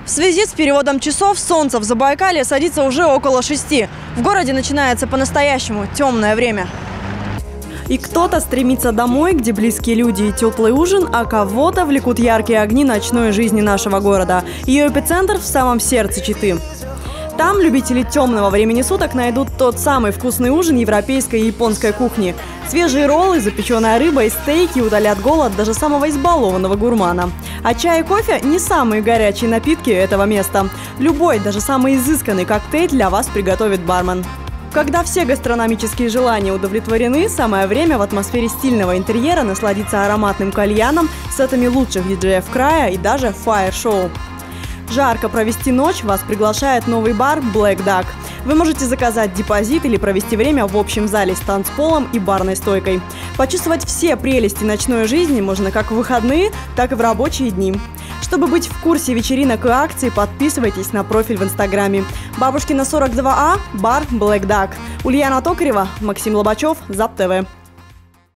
В связи с переводом часов солнце в Забайкалье садится уже около 6. В городе начинается по-настоящему темное время. И кто-то стремится домой, где близкие люди и теплый ужин, а кого-то влекут яркие огни ночной жизни нашего города. Ее эпицентр в самом сердце Читы. Там любители темного времени суток найдут тот самый вкусный ужин европейской и японской кухни. Свежие роллы, запеченная рыба и стейки утолят голод даже самого избалованного гурмана. А чай и кофе – не самые горячие напитки этого места. Любой, даже самый изысканный коктейль для вас приготовит бармен. Когда все гастрономические желания удовлетворены, самое время в атмосфере стильного интерьера насладиться ароматным кальяном, сетами лучших диджеев края и даже фаер-шоу. Жарко провести ночь вас приглашает новый бар Black Duck. Вы можете заказать депозит или провести время в общем зале с танцполом и барной стойкой. Почувствовать все прелести ночной жизни можно как в выходные, так и в рабочие дни. Чтобы быть в курсе вечеринок и акций, подписывайтесь на профиль в Инстаграме. Бабушкина 42А, бар Black Duck. Ульяна Токарева, Максим Лобачев, ЗАП ТВ.